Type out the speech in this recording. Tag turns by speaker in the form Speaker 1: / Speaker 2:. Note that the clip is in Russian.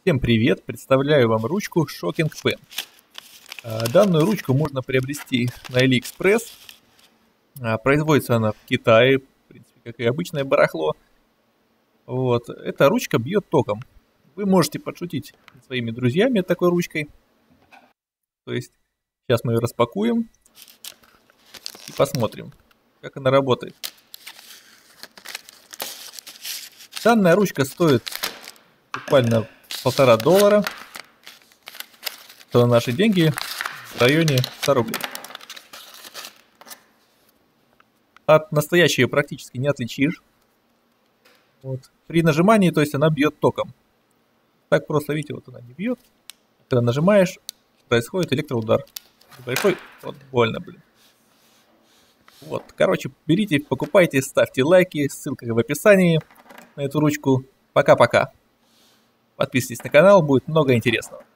Speaker 1: Всем привет! Представляю вам ручку Shocking Pen. Данную ручку можно приобрести на AliExpress. Производится она в Китае, в принципе, как и обычное барахло. Вот. Эта ручка бьет током. Вы можете подшутить со своими друзьями такой ручкой. То есть сейчас мы ее распакуем и посмотрим, как она работает. Данная ручка стоит буквально $1,5, то на наши деньги в районе 100 рублей. От настоящей ее практически не отличишь. Вот. При нажимании, то есть она бьет током. Так просто, видите, вот она не бьет. Когда нажимаешь, происходит электроудар. Большой, вот больно, блин. Вот, короче, берите, покупайте, ставьте лайки, ссылка в описании на эту ручку. Пока-пока. Подписывайтесь на канал, будет много интересного.